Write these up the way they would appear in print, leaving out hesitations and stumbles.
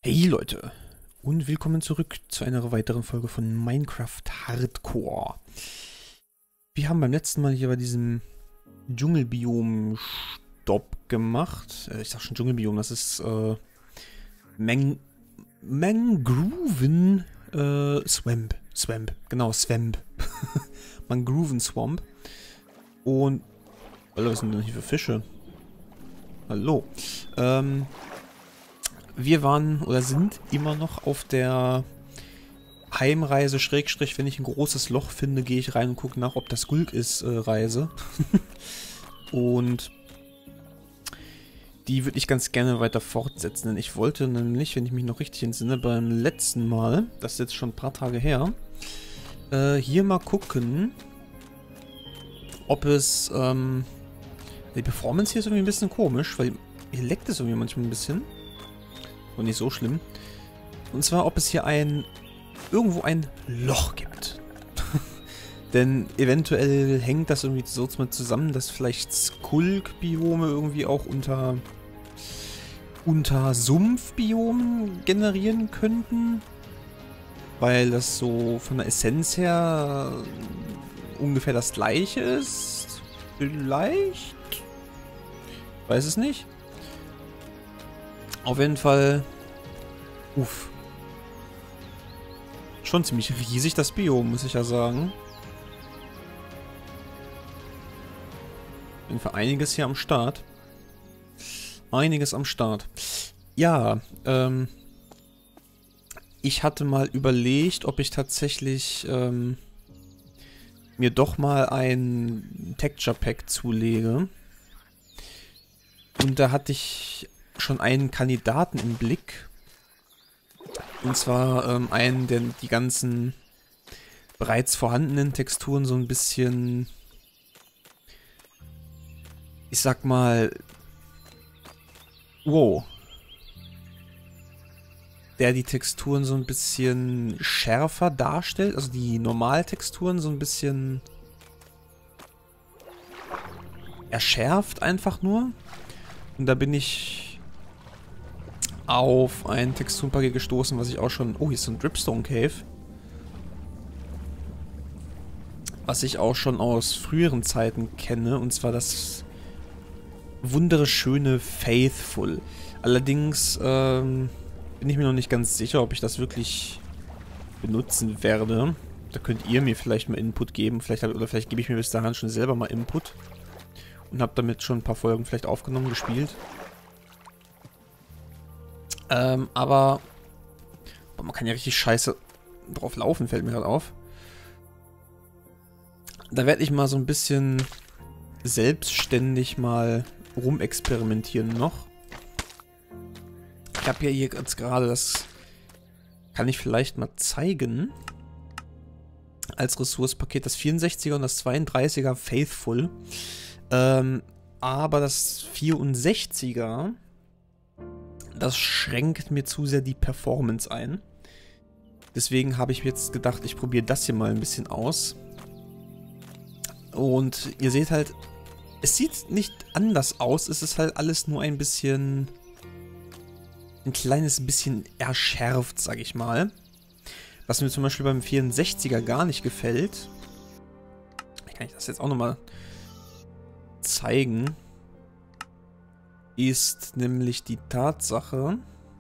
Hey Leute und willkommen zurück zu einer weiteren Folge von Minecraft Hardcore. Wir haben beim letzten Mal hier bei diesem Dschungelbiom Stopp gemacht. Ich sag schon Dschungelbiom, das ist Mangroven Swamp. Genau, Swamp. Mangroven Swamp. Und Alter, was sind denn hier für Fische? Hallo. Wir waren oder sind immer noch auf der Heimreise, Schrägstrich, wenn ich ein großes Loch finde, gehe ich rein und gucke nach, ob das Gulk ist, Reise. Und die würde ich ganz gerne weiter fortsetzen, denn ich wollte nämlich, wenn ich mich noch richtig entsinne, beim letzten Mal, das ist jetzt schon ein paar Tage her, hier mal gucken, ob es, die Performance hier ist irgendwie ein bisschen komisch, weil hier leckt es irgendwie manchmal ein bisschen. Und nicht so schlimm. Und zwar, ob es hier irgendwo ein Loch gibt. Denn eventuell hängt das irgendwie so mit zusammen, dass vielleicht Skulk-Biome irgendwie auch unter Sumpfbiomen generieren könnten. Weil das so von der Essenz her ungefähr das gleiche ist. Vielleicht? Weiß es nicht. Auf jeden Fall. Uff. Schon ziemlich riesig das Biom, muss ich ja sagen. Auf jeden Fall einiges hier am Start. Einiges am Start. Ja, ich hatte mal überlegt, ob ich tatsächlich mir doch mal ein Texture Pack zulege. Und da hatte ich schon einen Kandidaten im Blick. Und zwar einen, der die ganzen bereits vorhandenen Texturen so ein bisschen, ich sag mal, wow. Der die Texturen so ein bisschen schärfer darstellt, also die Normaltexturen so ein bisschen erschärft einfach nur. Und da bin ich auf ein Texturenpaket gestoßen, was ich auch schon... Oh, hier ist so ein Dripstone Cave. Was ich auch schon aus früheren Zeiten kenne, und zwar das wunderschöne Faithful. Allerdings bin ich mir noch nicht ganz sicher, ob ich das wirklich benutzen werde. Da könnt ihr mir vielleicht mal Input geben. Vielleicht gebe ich mir bis dahin schon selber mal Input. Und habe damit schon ein paar Folgen vielleicht aufgenommen, gespielt. Aber man kann ja richtig scheiße drauf laufen, fällt mir gerade auf. Da werde ich mal so ein bisschen selbstständig mal rumexperimentieren noch. Ich habe ja hier jetzt gerade, das kann ich vielleicht mal zeigen, als Ressourcepaket das 64er und das 32er Faithful. Aber das 64er... Das schränkt mir zu sehr die Performance ein. Deswegen habe ich mir jetzt gedacht, ich probiere das hier mal ein bisschen aus. Und ihr seht halt, es sieht nicht anders aus. Es ist halt alles nur ein bisschen, ein kleines bisschen erschärft, sag ich mal. Was mir zum Beispiel beim 64er gar nicht gefällt. Kann ich das jetzt auch nochmal zeigen. Ist nämlich die Tatsache,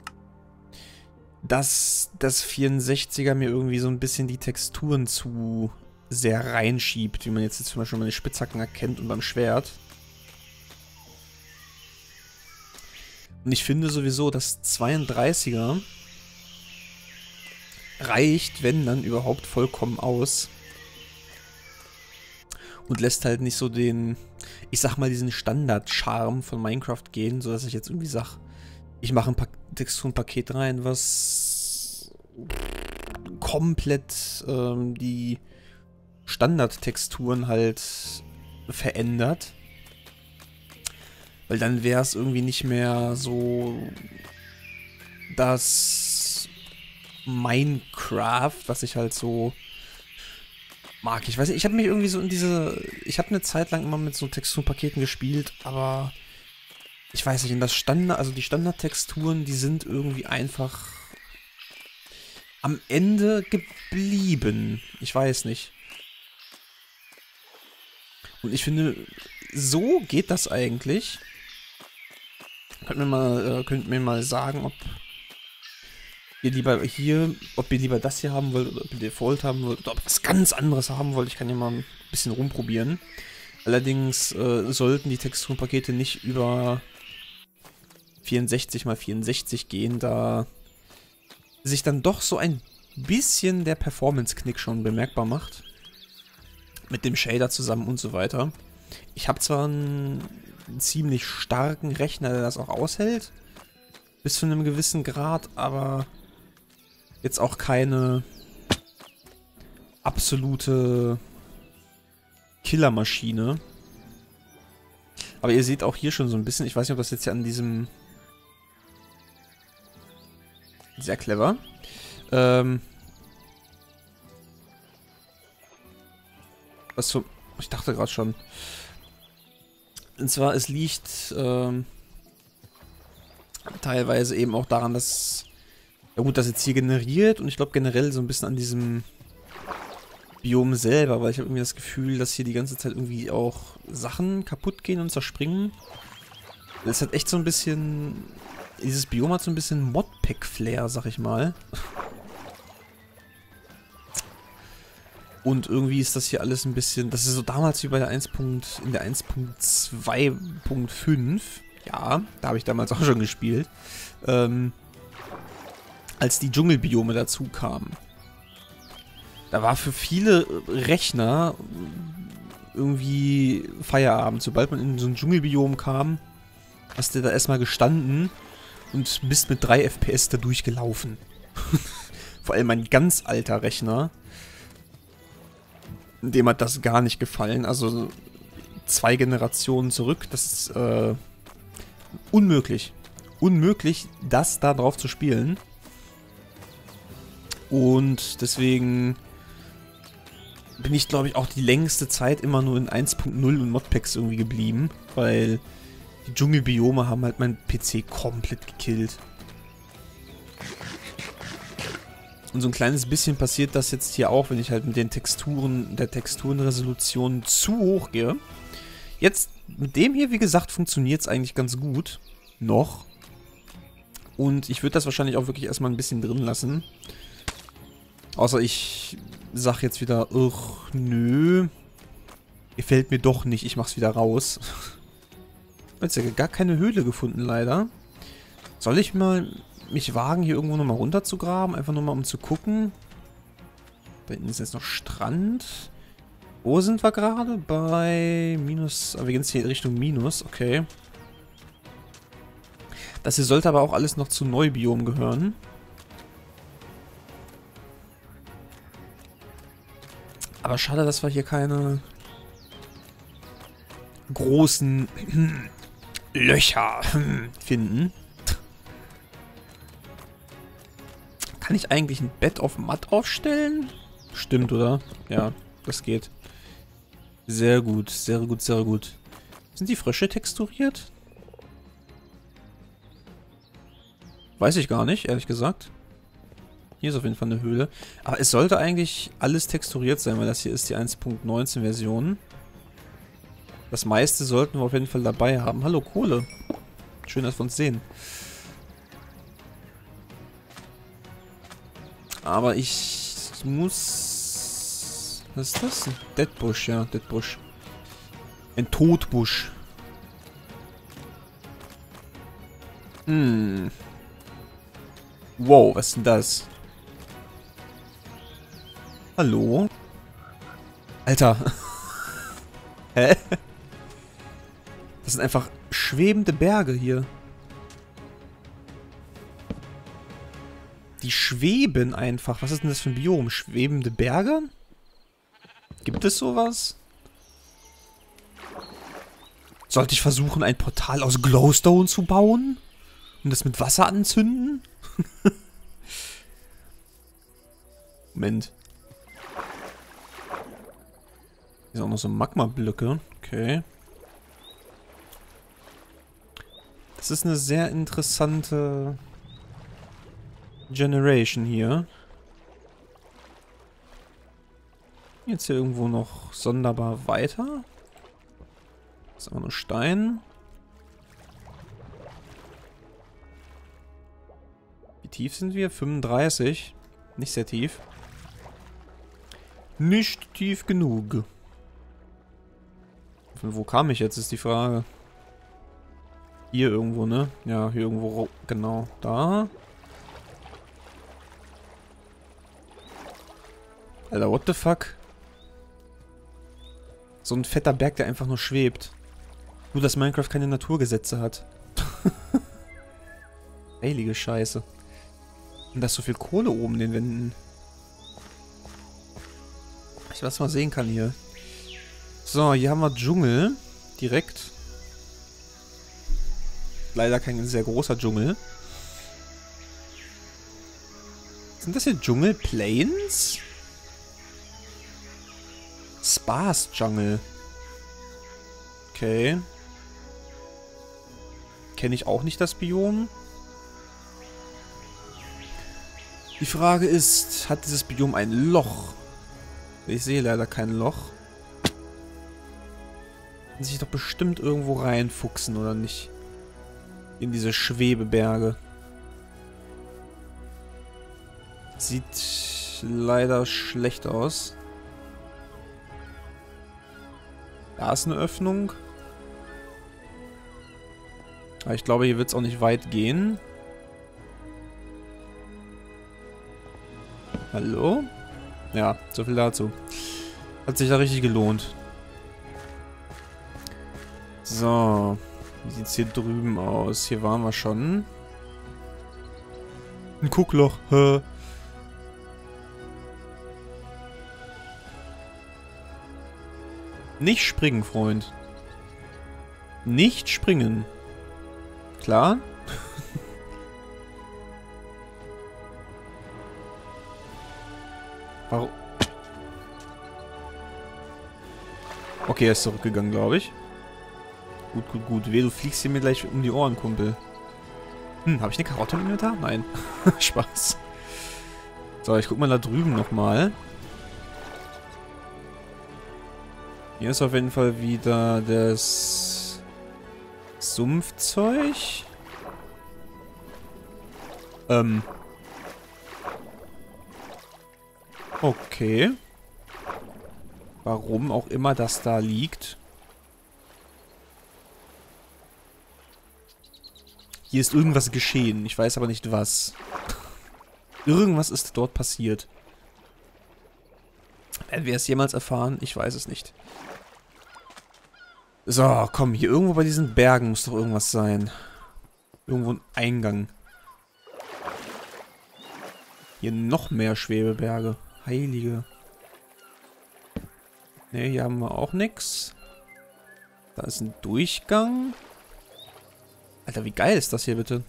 dass das 64er mir irgendwie so ein bisschen die Texturen zu sehr reinschiebt, wie man jetzt zum Beispiel meine Spitzhacken erkennt und beim Schwert. Und ich finde sowieso, das 32er reicht, wenn dann überhaupt, vollkommen aus. Und lässt halt nicht so den, ich sag mal, diesen Standard-Charme von Minecraft gehen, sodass ich jetzt irgendwie sag, ich mache ein Texturenpaket rein, was komplett die Standardtexturen halt verändert. Weil dann wäre es irgendwie nicht mehr so das Minecraft, was ich halt so mag. Ich weiß nicht, ich habe mich irgendwie so in ich habe eine Zeit lang immer mit so Texturenpaketen gespielt, aber Ich weiß nicht, in das Standard, also die Standardtexturen, die sind irgendwie einfach am Ende geblieben. Ich weiß nicht. Und ich finde, so geht das eigentlich. Könnt mir mal sagen, ob ihr lieber das hier haben wollt oder ob ihr Default haben wollt oder ob ihr was ganz anderes haben wollt. Ich kann ja mal ein bisschen rumprobieren. Allerdings sollten die Texturenpakete nicht über 64 x 64 gehen, da sich dann doch so ein bisschen der Performance-Knick schon bemerkbar macht. Mit dem Shader zusammen und so weiter. Ich habe zwar einen ziemlich starken Rechner, der das auch aushält, bis zu einem gewissen Grad, aber jetzt auch keine absolute Killermaschine. Aber ihr seht auch hier schon so ein bisschen, ich weiß nicht, ob das jetzt hier an diesem... Sehr clever. Ich dachte gerade schon. Und zwar, es liegt teilweise eben auch daran, dass... Ja gut, das jetzt hier generiert und ich glaube generell so ein bisschen an diesem Biom selber, weil ich habe irgendwie das Gefühl, dass hier die ganze Zeit irgendwie auch Sachen kaputt gehen und zerspringen. Das hat echt so ein bisschen... Dieses Biom hat so ein bisschen Modpack-Flair, sag ich mal. Und irgendwie ist das hier alles ein bisschen... Das ist so damals wie bei der in der 1.2.5. Ja, da habe ich damals auch schon gespielt. Als die Dschungelbiome dazu kamen. Da war für viele Rechner irgendwie Feierabend. Sobald man in so ein Dschungelbiom kam, hast du da erstmal gestanden und bist mit 3 FPS da durchgelaufen. Vor allem ein ganz alter Rechner. Dem hat das gar nicht gefallen. Also 2 Generationen zurück, das ist unmöglich. Unmöglich, das da drauf zu spielen. Und deswegen bin ich, glaube ich, auch die längste Zeit immer nur in 1.0 und Modpacks irgendwie geblieben, weil die Dschungelbiome haben halt meinen PC komplett gekillt. Und so ein kleines bisschen passiert das jetzt hier auch, wenn ich halt mit den Texturen, der Texturenresolution zu hoch gehe. Jetzt, mit dem hier, wie gesagt, funktioniert es eigentlich ganz gut. Noch. Und ich würde das wahrscheinlich auch wirklich erstmal ein bisschen drin lassen. Außer ich sag jetzt wieder, ach, nö. Gefällt mir doch nicht, ich mach's wieder raus. Ich habe jetzt ja gar keine Höhle gefunden, leider. Soll ich mal mich wagen, hier irgendwo nochmal runter zu graben? Einfach nur mal, um zu gucken. Da hinten ist jetzt noch Strand. Wo sind wir gerade? Bei Minus... Aber wir gehen jetzt hier in Richtung Minus, okay. Das hier sollte aber auch alles noch zu Neubiom gehören. Aber schade, dass wir hier keine großen Löcher finden. Kann ich eigentlich ein Bett auf matt aufstellen? Stimmt, oder? Ja, das geht. Sehr gut, sehr gut, sehr gut. Sind die Frösche texturiert? Weiß ich gar nicht, ehrlich gesagt. Hier ist auf jeden Fall eine Höhle. Aber es sollte eigentlich alles texturiert sein, weil das hier ist die 1.19 Version. Das meiste sollten wir auf jeden Fall dabei haben. Hallo, Kohle. Schön, dass wir uns sehen. Aber ich muss... Was ist das? Ein Deadbush, ja, Deadbush. Ein Totbusch. Hm. Wow, was ist denn das? Hallo? Alter. Hä? Das sind einfach schwebende Berge hier. Die schweben einfach. Was ist denn das für ein Biom? Schwebende Berge? Gibt es sowas? Sollte ich versuchen, ein Portal aus Glowstone zu bauen? Und das mit Wasser anzünden? Moment. Hier sind auch noch so Magma-Blöcke. Okay. Das ist eine sehr interessante Generation hier. Jetzt hier irgendwo noch sonderbar weiter. Das ist einfach nur Stein. Wie tief sind wir? 35. Nicht sehr tief. Nicht tief genug. Von wo kam ich jetzt, ist die Frage. Hier irgendwo, ne? Ja, hier irgendwo, genau, da. Alter, what the fuck? So ein fetter Berg, der einfach nur schwebt. Nur, dass Minecraft keine Naturgesetze hat. Heilige Scheiße. Und da ist so viel Kohle oben in den Wänden. Ich weiß, was man sehen kann hier. So, hier haben wir Dschungel. Direkt. Leider kein sehr großer Dschungel. Sind das hier Dschungelplains? Sparse Jungle. Okay. Kenne ich auch nicht das Biom. Die Frage ist, hat dieses Biom ein Loch? Ich sehe leider kein Loch. Kann sich doch bestimmt irgendwo reinfuchsen, oder nicht? In diese Schwebeberge. Sieht leider schlecht aus. Da ist eine Öffnung. Aber ich glaube, hier wird es auch nicht weit gehen. Hallo? Ja, so viel dazu. Hat sich da richtig gelohnt. So. Wie sieht es hier drüben aus? Hier waren wir schon. Ein Guckloch. Hä? Nicht springen, Freund. Nicht springen. Klar? Warum? Okay, er ist zurückgegangen, glaube ich. Gut, gut, gut. Weh, du fliegst hier mir gleich um die Ohren, Kumpel. Habe ich eine Karotte im Inventar? Nein. Spaß. So, ich guck mal da drüben nochmal. Hier ist auf jeden Fall wieder das Sumpfzeug. Okay. Warum auch immer das da liegt. Hier ist irgendwas geschehen. Ich weiß aber nicht was. Irgendwas ist dort passiert. Werden wir es jemals erfahren? Ich weiß es nicht. So, komm, hier irgendwo bei diesen Bergen muss doch irgendwas sein. Irgendwo ein Eingang. Hier noch mehr Schwebeberge. Heilige. Ne, hier haben wir auch nichts. Da ist ein Durchgang. Alter, wie geil ist das hier bitte?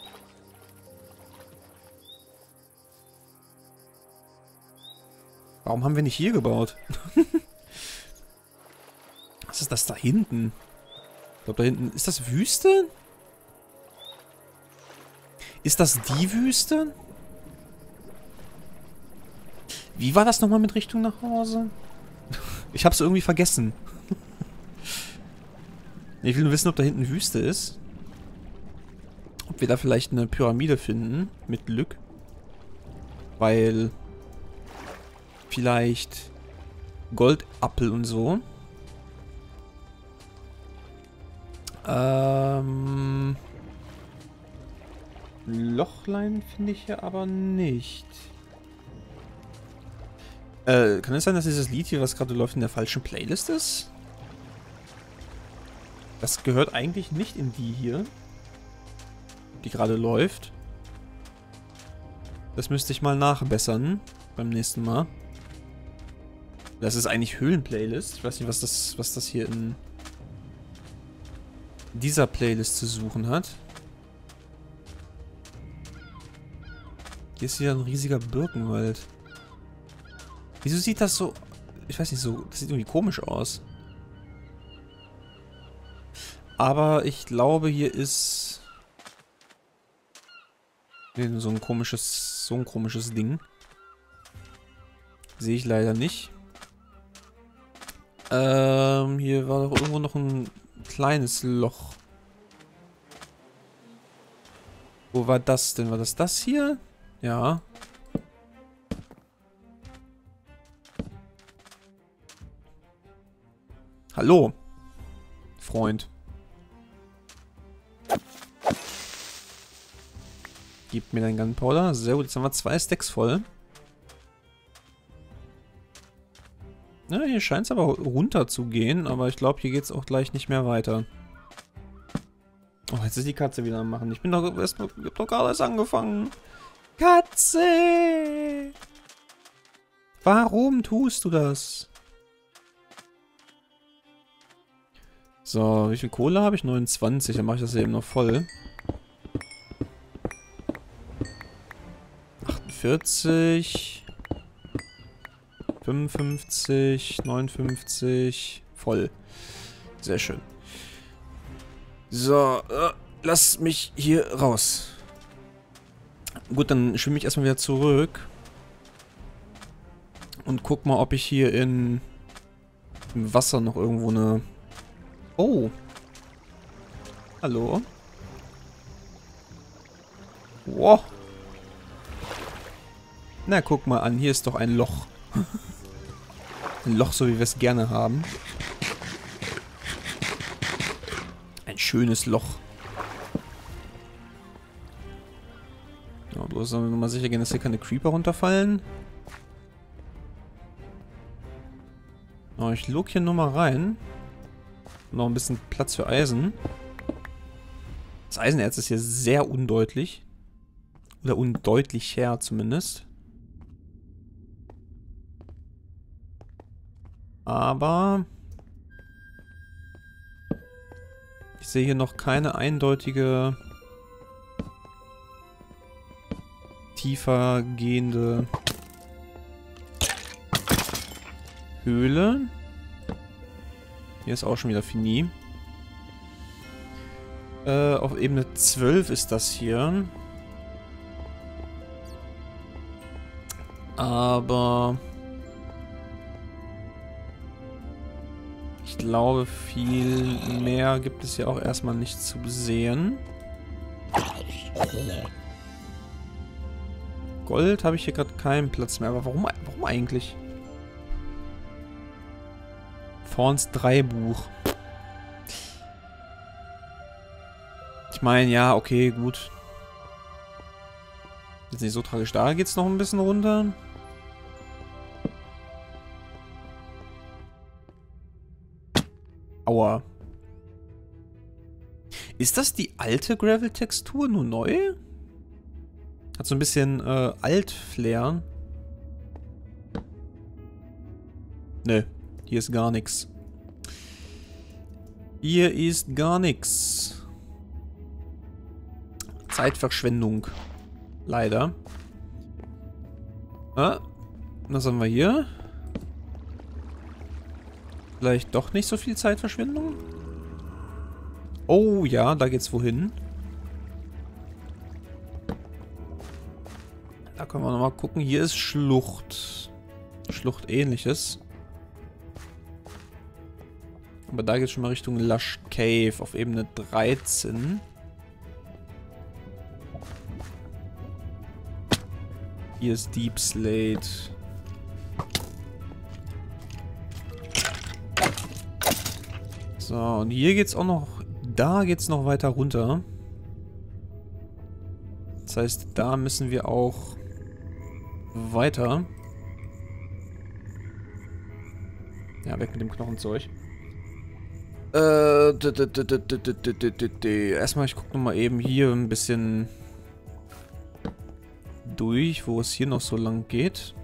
Warum haben wir nicht hier gebaut? Was ist das da hinten? Ich glaube, da hinten... Ist das Wüste? Ist das die Wüste? Wie war das nochmal mit Richtung nach Hause? Ich hab's irgendwie vergessen. Ich will nur wissen, ob da hinten Wüste ist. Ob wir da vielleicht eine Pyramide finden. Mit Glück. Weil... Vielleicht... Goldappel und so. Lochlein finde ich hier aber nicht. Kann es sein, dass dieses Lied hier, was gerade läuft, in der falschen Playlist ist? Das gehört eigentlich nicht in die hier, die gerade läuft. Das müsste ich mal nachbessern beim nächsten Mal. Das ist eigentlich Höhlen-Playlist. Ich weiß nicht, was das hier in dieser Playlist zu suchen hat. Hier ist wieder ein riesiger Birkenwald. Wieso sieht das so... Ich weiß nicht, so... Das sieht irgendwie komisch aus. Aber ich glaube, hier ist... Nee, so ein komisches Ding. Sehe ich leider nicht. Hier war doch irgendwo noch ein kleines Loch. Wo war das denn? War das hier? Ja. Hallo, Freund. Gib mir deinen Gunpowder. Sehr gut, jetzt haben wir 2 Stacks voll. Ja, hier scheint es aber runter zu gehen, aber ich glaube, hier geht es auch gleich nicht mehr weiter. Oh, jetzt ist die Katze wieder am Machen. Ich hab doch gerade erst angefangen. Katze! Warum tust du das? So, wie viel Kohle habe ich? 29, dann mache ich das eben noch voll. 48. 55, 59, voll. Sehr schön. So, lass mich hier raus. Gut, dann schwimme ich erstmal wieder zurück. Und guck mal, ob ich hier im Wasser noch irgendwo eine... Oh. Hallo. Wow. Na, guck mal an, hier ist doch ein Loch. Ein Loch, so wie wir es gerne haben. Ein schönes Loch. Ja, bloß sollen wir mal sicher gehen, dass hier keine Creeper runterfallen. Oh, ich log hier nur mal rein. Noch ein bisschen Platz für Eisen. Das Eisenerz ist hier sehr undeutlich. Oder undeutlicher zumindest. Aber ich sehe hier noch keine eindeutige tiefer gehende Höhle. Hier ist auch schon wieder Fini. Auf Ebene 12 ist das hier. Aber ich glaube, viel mehr gibt es ja auch erstmal nicht zu sehen. Gold habe ich hier gerade keinen Platz mehr. Aber warum eigentlich? Thorns 3 Buch. Ich meine, ja, okay, gut. Jetzt nicht so tragisch. Da geht es noch ein bisschen runter. Aua. Ist das die alte Gravel-Textur, nur neu? Hat so ein bisschen Alt-Flair. Ne, hier ist gar nichts. Hier ist gar nichts. Zeitverschwendung. Leider. Ah, was haben wir hier? Vielleicht doch nicht so viel Zeitverschwendung? Oh ja, da geht's wohin. Da können wir nochmal gucken. Hier ist Schlucht. Schlucht ähnliches. Aber da geht's schon mal Richtung Lush Cave auf Ebene 13. Hier ist Deep Slate. So, und hier geht's auch noch... Da geht's noch weiter runter. Das heißt, da müssen wir auch weiter. Ja, weg mit dem Knochenzeug. Erstmal, ich gucke nochmal eben hier ein bisschen durch, wo es hier noch so lang geht.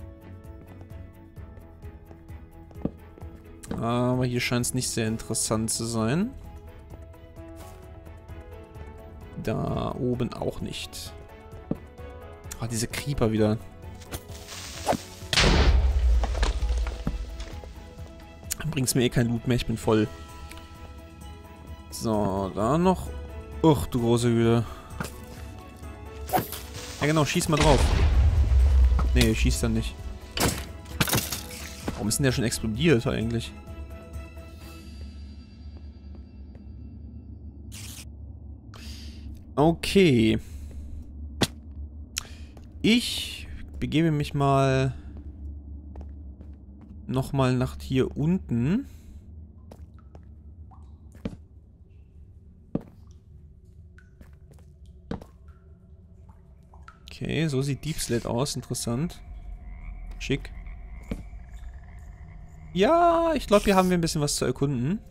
Aber hier scheint es nicht sehr interessant zu sein. Da oben auch nicht. Ah, diese Creeper wieder. Bringt's mir eh kein Loot mehr, ich bin voll. So, da noch. Uch, du große Güte. Ja genau, schieß mal drauf. Nee, schießt dann nicht. Warum ist denn der schon explodiert eigentlich? Okay. Ich begebe mich mal nochmal nach hier unten. Okay, so sieht Deep Slate aus. Interessant. Schick. Ja, ich glaube, hier haben wir ein bisschen was zu erkunden.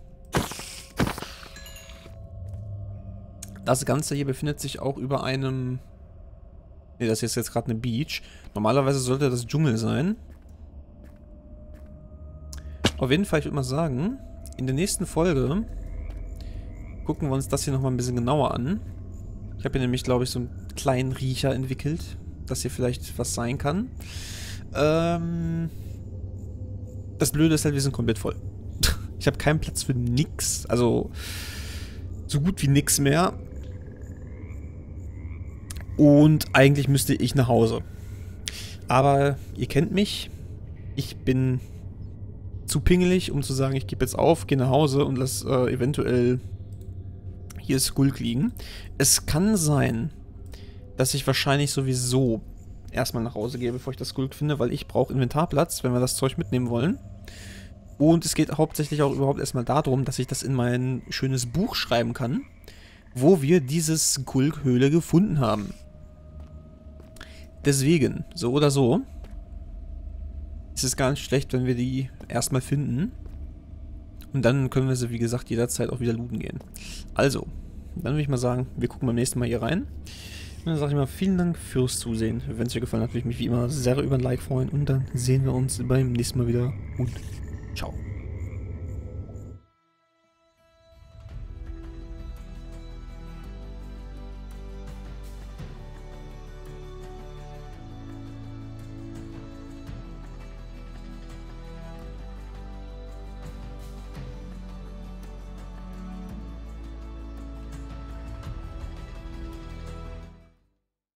Das Ganze hier befindet sich auch über einem... Ne, das ist jetzt gerade eine Beach. Normalerweise sollte das Dschungel sein. Auf jeden Fall, ich würde mal sagen, in der nächsten Folge gucken wir uns das hier nochmal ein bisschen genauer an. Ich habe hier nämlich, glaube ich, so einen kleinen Riecher entwickelt, dass hier vielleicht was sein kann. Das Blöde ist halt, wir sind komplett voll. Ich habe keinen Platz für nix. Also, so gut wie nix mehr. Und eigentlich müsste ich nach Hause. Aber ihr kennt mich. Ich bin zu pingelig, um zu sagen, ich gebe jetzt auf, gehe nach Hause und lass eventuell hier Skulk liegen. Es kann sein, dass ich wahrscheinlich sowieso erstmal nach Hause gehe, bevor ich das Skulk finde, weil ich brauche Inventarplatz, wenn wir das Zeug mitnehmen wollen. Und es geht hauptsächlich auch überhaupt erstmal darum, dass ich das in mein schönes Buch schreiben kann, wo wir diese Skulk-Höhle gefunden haben. Deswegen, so oder so, ist es gar nicht schlecht, wenn wir die erstmal finden. Und dann können wir sie, wie gesagt, jederzeit auch wieder looten gehen. Also, dann würde ich mal sagen, wir gucken beim nächsten Mal hier rein. Und dann sage ich mal, vielen Dank fürs Zusehen. Wenn es euch gefallen hat, würde ich mich wie immer sehr über ein Like freuen. Und dann sehen wir uns beim nächsten Mal wieder. Und ciao.